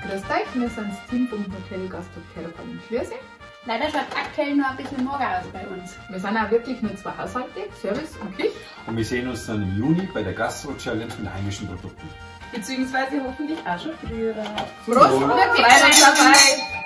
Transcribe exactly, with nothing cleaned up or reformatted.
Grüß euch, wir sind das Team vom Hotel Gasthof Terraform in Schliersee. Leider schaut aktuell nur ein bisschen morgen aus bei uns. Wir sind auch wirklich nur zwei Haushalte, Service und Küche. Und wir sehen uns dann im Juni bei der Gastro-Challenge mit heimischen Produkten. Beziehungsweise hoffentlich auch schon früher. Prost, wir freuen uns dabei!